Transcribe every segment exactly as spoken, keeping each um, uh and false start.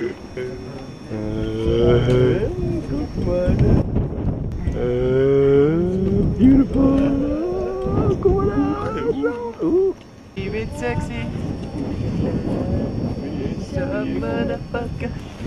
Beautiful. Come on out. Ooh. Keep it sexy. Shut up, motherfucker.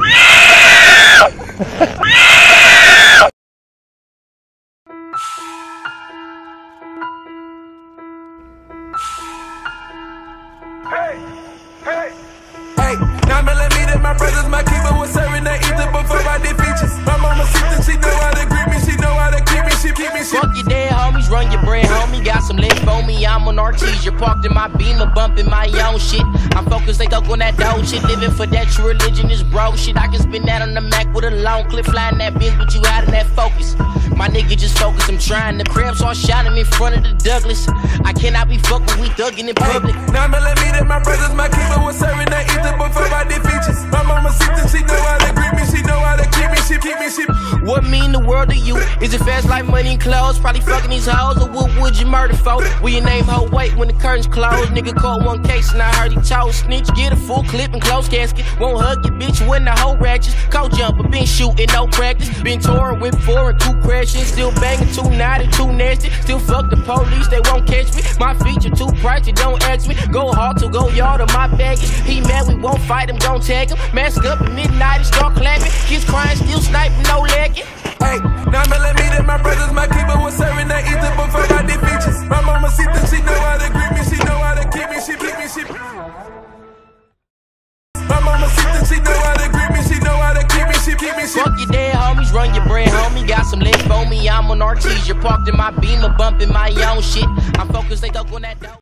Hey, hey, hey, nine millimeter, my brothers, my keeper was serving the ether before I did features. My mama sister, she know how to greet me, she know how to keep me, she keep me, she. Fuck your dead homies, run your bread, homie. Got some legs for me, I'm on Artesia. Parked in my Beamer, bumping my own shit. I'm focused, they go on that dope shit. Living for that true religion is bro shit. I can spin that on the Mac with a long clip, flying that bitch, but you out of that focus. My nigga just focus, I'm trying. The crabs all shining in front of the Douglas. I cannot be fucked when we thugging in public. Hey, nine millimeter, my brothers, my keeper was serving the ether before I did features. My mama sister, she know how to greet me, she know how to keep me, she keep me, she. What mean the world to you? Is it fast like money and clothes? Probably fucking these hoes, or what would you murder for? Will your name hold weight when the curtains close? Nigga caught one case and I heard he told snitch. Get a full clip and close casket. Won't hug your bitch when the whole ratchets. Cold jumper, been shooting, no practice. Been touring with four and two crashing. Still banging, too naughty, too nasty. Still fuck the police, they won't catch me. My feature too pricey, don't ask me. Go hard to go yard on my baggage. He mad, we won't fight him, don't tag him. Mask up at midnight and start clapping. Kids crying, still sniping, no lagging. Hey, nine millimeter, my brothers, my keeper was serving the ether before I did features. My mama sister, she know how to greet me, she know how to keep me, she keep me, she. My mama sister, she know how to greet me, she know how to keep me, she keep me, she. Fuck your dead homies, run your bread, homie. Got some legs for me, I'm on Artesia. Parked in my Beamer, bumping my own shit. I'm focused, they go on that dope.